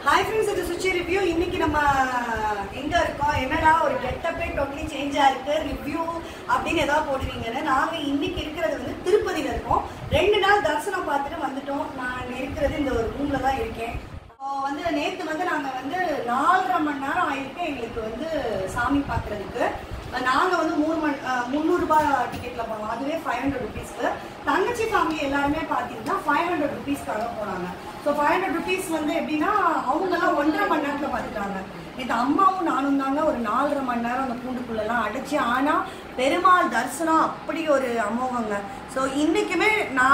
Hi friends, இது Suchi review. இன்னைக்கு நம்ம எங்க இருக்கோம், என்னடா ஒரு கெட்டப்பே டோட்டலி சேஞ்சா இருக்கு, ரிவ்யூ அப்படின்னு ஏதாவது போடுவீங்கன்னு. நாங்க இன்னைக்கு இருக்கிறது வந்து திருப்பதியில இருக்கோம். 2 நாள் தரிசனம் பார்த்துட்டு வந்துட்டோம். நான் இருக்கிறது இந்த ஒரு ரூம்ல தான் இருக்கேன். வந்து நேற்று வந்து நாங்கள் வந்து 4.5 மணி நேரம் ஆயிருக்கு எங்களுக்கு வந்து சாமி பார்க்கறதுக்கு. நாங்கள் வந்து 300 ரூபாய் டிக்கெட்டில் போனோம், அதுவே 500 ருபீஸ்க்கு. தங்கச்சி ஃபேமிலி எல்லாருமே பார்த்தீங்கன்னா 500 ருபீஸ்க்காக போனாங்க. ஸோ 500 ருபீஸ் வந்து எப்படின்னா அவங்கெல்லாம் 1.5 மணி நேரத்தில் பார்த்துட்டாங்க. நேற்று அம்மாவும் நானும் தாங்க ஒரு 4.5 மணி நேரம் அந்த கூண்டுக்குள்ளெல்லாம் அடைச்சி. ஆனால் பெருமாள் தரிசனம் அப்படி ஒரு அமோகங்க. ஸோ இன்றைக்குமே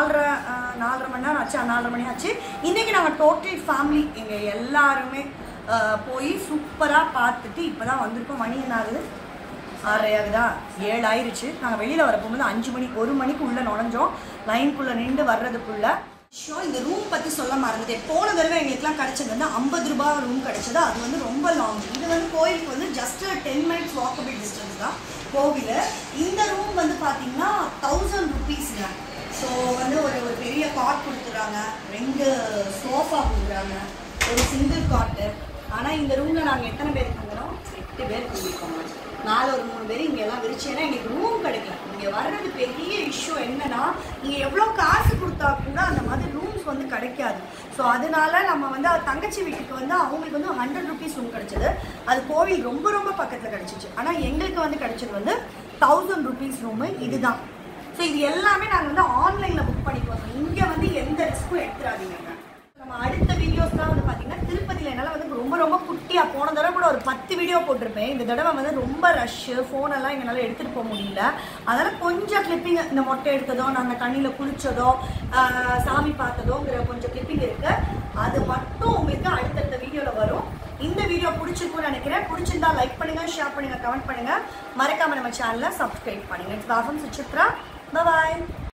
4.5 மணி நேரம் ஆச்சு, 4.5 மணி ஆச்சு. இன்றைக்கி நாங்கள் டோட்டல் ஃபேமிலி எங்கள் எல்லாருமே போய் சூப்பராக பார்த்துட்டு இப்போ தான் வந்திருக்கோம். மணி என்ன ஆகுது, 6:30 ஆகுதா, 7 ஆயிடுச்சு. நாங்கள் வெளியில் வர போகும்போது 5 மணி 1 மணிக்கு உள்ளே நுழைஞ்சோம். லைனுக்குள்ளே நின்று வர்றதுக்குள்ளே இந்த ரூம் பற்றி சொல்ல மறந்துட்டேன். போன தடவை எங்களுக்குலாம் கிடச்சது வந்து 50 ரூபாய் ரூம் கிடச்சது. அது வந்து ரொம்ப லாங். இது வந்து கோயிலுக்கு வந்து ஜஸ்ட் 10 மினிட்ஸ் வாக்கபிள் டிஸ்டன்ஸ் தான் கோவில். இந்த ரூம் வந்து பார்த்தீங்கன்னா 1000 ருபீஸ்ங்க. ஸோ வந்து ஒரு பெரிய காட் கொடுத்துட்றாங்க, 2 சோஃபா கொடுக்குறாங்க, ஒரு சிங்கிள் காட்டு. ஆனால் இந்த ரூமில் நாங்கள் எத்தனை பேர் தங்குறோம், 8 பேர் தங்கியிருக்கோங்க. மேலே ஒரு 3 பேர் இங்கே எல்லாம் விரிச்சு. ஏன்னா எங்களுக்கு ரூம் கிடைக்கல. இங்கே வர்றது பெரிய இஷ்யூ என்னன்னா, நீங்கள் எவ்வளோ காசு கொடுத்தா கூட அந்த மாதிரி ரூம்ஸ் வந்து கிடைக்காது. ஸோ அதனால நம்ம வந்து தங்கச்சி வீட்டுக்கு வந்து அவங்களுக்கு வந்து 100 ருபீஸ் ரூம் கிடைச்சது. அது கோவில் ரொம்ப ரொம்ப பக்கத்தில் கிடைச்சிச்சு. ஆனால் எங்களுக்கு வந்து கிடைச்சது வந்து 1000 ருபீஸ் ரூமு. இதுதான். ஸோ இது எல்லாமே நாங்கள் வந்து ஆன்லைனில் புக் பண்ணிக்குவோம். இங்கே வந்து எந்த ரிஸ்க்கும் எடுத்துடாதீங்க. நம்ம அடுத்த வீடியோஸ்லாம் வந்து பார்த்தீங்கன்னா திருப்பதியில் என்னால் வந்து ரொம்ப ரொம்ப குட்டியாக, போன தடவை கூட ஒரு 10 வீடியோ போட்டிருப்பேன். இந்த தடவை வந்து ரொம்ப ரஷ்ஷு, ஃபோனெல்லாம் எங்களால் எடுத்துகிட்டு போக முடியல. அதனால் கொஞ்சம் கிளிப்பிங், இந்த மொட்டை எடுத்ததோ, நாங்கள் தண்ணியில் குளித்ததோ, சாமி பார்த்ததோங்கிற கொஞ்சம் கிளிப்பிங் இருக்குது. அது மட்டும் உங்களுக்கு அடுத்தடுத்த வீடியோவில் வரும். இந்த வீடியோ பிடிச்சிருக்கும்னு நினைக்கிறேன். பிடிச்சிருந்தா லைக் பண்ணுங்கள், ஷேர் பண்ணுங்கள், கமெண்ட் பண்ணுங்கள். மறக்காமல் நம்ம சேனலை சப்ஸ்கிரைப் பண்ணுங்கள். இட்ஸ் பாஃபம் சுசித்ரா. பாய்.